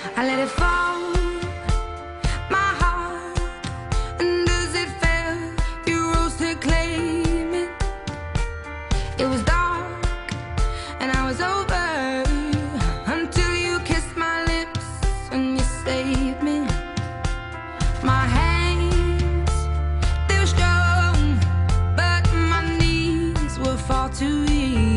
I let it fall, my heart, and as it fell, you rose to claim it. It was dark, and I was over, until you kissed my lips and you saved me. My hands, they were strong, but my knees were far too weak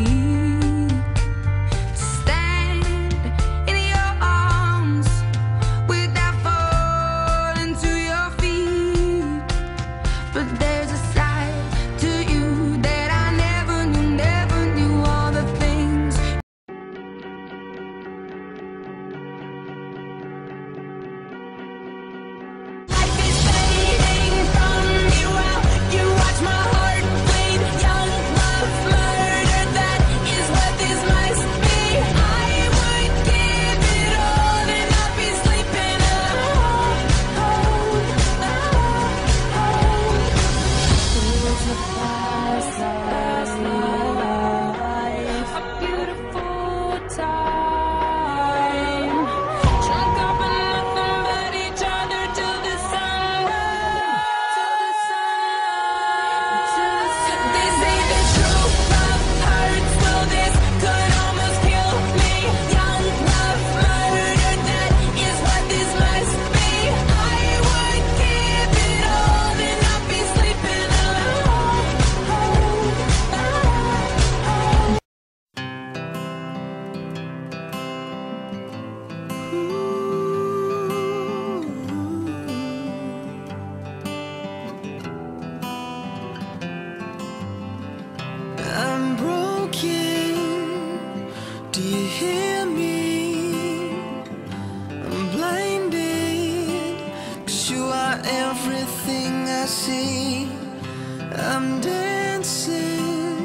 to stand in your arms without falling to your feet. But there's a side to you that I never knew all the things. Life is fading from you out. You watch my heart bleed. Young love murder, that is what this must be. I would give it all and not be sleeping alone. It was a past life, a beautiful time. Drunk up on nothing but each other till the sun rose. They say the true love hurts, well this could almost kill me. Young love murder, that is what this must be. I would give it all and not be sleeping alone. I'm broken, do you hear me? I'm blinded, 'cause you are everything I see. I'm dancing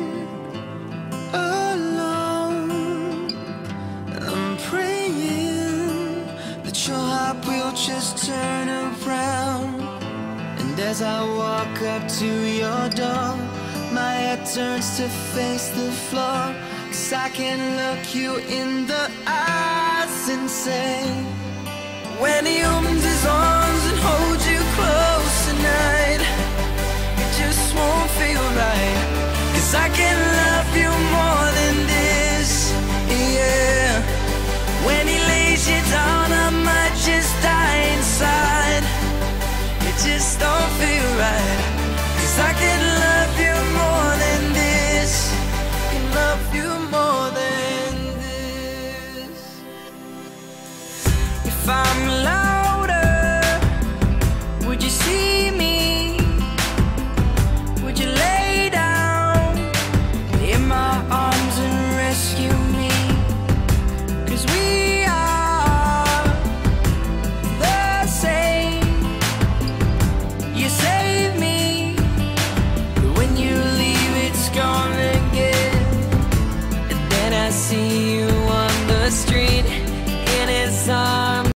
alone. I'm praying that your heart will just turn around. And as I walk up to your door, my head turns to face the floor. 'Cause I can look you in the eyes and say, when he opens his arms and holds you close tonight, it just won't feel right. 'Cause I can love you more than this, yeah. When he lays you down, I might just die inside. It just don't feel right. 'Cause I can love you more than this. Can love you more than this. If I'm lying,